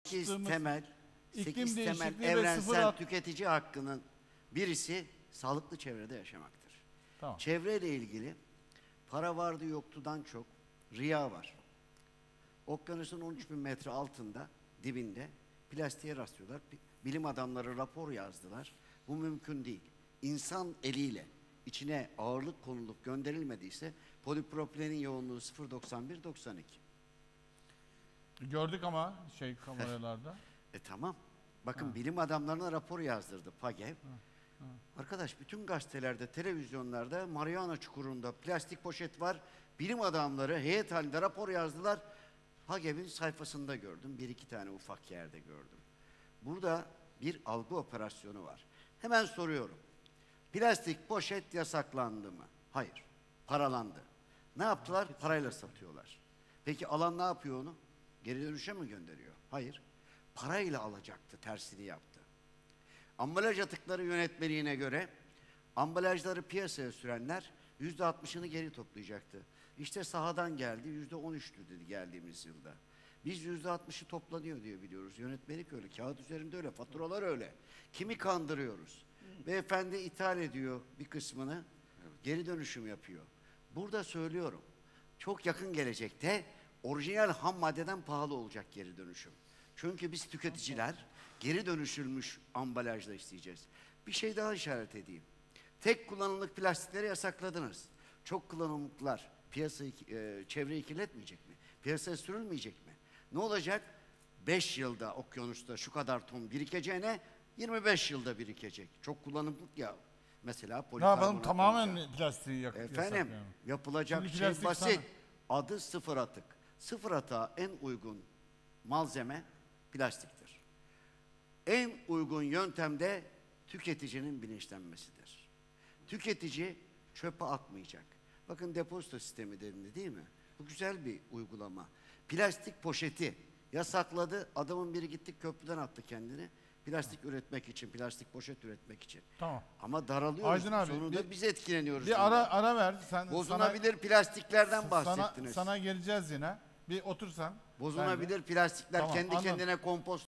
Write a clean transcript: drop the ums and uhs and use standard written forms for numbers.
temel, 8 iklim temel değişikliği ve evrensel tüketici hakkının birisi sağlıklı çevrede yaşamaktır. Tamam. Çevreyle ilgili para vardı yoktudan çok riya var. Okyanusun 13.000 metre altında, dibinde plastiğe rastlıyorlar. Bilim adamları rapor yazdılar. Bu mümkün değil. İnsan eliyle içine ağırlık konulup gönderilmediyse polipropilenin yoğunluğu 0,91-92. Gördük ama kameralarda. Tamam. Bakın bilim adamlarına rapor yazdırdı PAGEV. Arkadaş bütün gazetelerde, televizyonlarda Mariana Çukuru'nda plastik poşet var. Bilim adamları heyet halinde rapor yazdılar. PAGEV'in sayfasında gördüm. Bir iki tane ufak yerde gördüm. Burada bir algı operasyonu var. Hemen soruyorum. Plastik poşet yasaklandı mı? Hayır. Paralandı. Ne yaptılar? Parayla satıyorlar. Peki alan ne yapıyor onu? Geri dönüşe mi gönderiyor? Hayır. Parayla alacaktı, tersini yaptı. Ambalaj atıkları yönetmeliğine göre ambalajları piyasaya sürenler %60'ını geri toplayacaktı. İşte sahadan geldi, %13'tü dedi geldiğimiz yılda. Biz %60'ı toplanıyor diye biliyoruz. Yönetmelik öyle, kağıt üzerinde öyle, faturalar öyle. Kimi kandırıyoruz? Beyefendi ithal ediyor bir kısmını, geri dönüşüm yapıyor. Burada söylüyorum, çok yakın gelecekte orijinal ham maddeden pahalı olacak geri dönüşüm. Çünkü biz tüketiciler geri dönüşülmüş ambalajla isteyeceğiz. Bir şey daha işaret edeyim. Tek kullanımlık plastikleri yasakladınız. Çok kullanımlıklar piyasayı, çevreyi kirletmeyecek mi? Piyasaya sürülmeyecek mi? Ne olacak? 5 yılda okyanusta şu kadar ton birikeceğine 25 yılda birikecek. Çok kullanımlık ya. Mesela Ne yapalım, tamamen olacak. plastiği Efendim, yapılacak çünkü şey basit. Adı sıfır atık. Sıfır atığa en uygun malzeme plastiktir. En uygun yöntem de tüketicinin bilinçlenmesidir. Tüketici çöpe atmayacak. Bakın depozito sistemi denildi değil mi? Bu güzel bir uygulama. Plastik poşeti yasakladı. Adamın biri gitti köprüden attı kendini. Plastik üretmek için, plastik poşet üretmek için. Tamam. Ama daralıyoruz. Aydın abi, sonunda biz etkileniyoruz. Bir ara ver. Bozulabilir plastiklerden bahsettiniz. Sana geleceğiz yine. Bir otursan. Bozulabilir plastikler kendi kendine kompost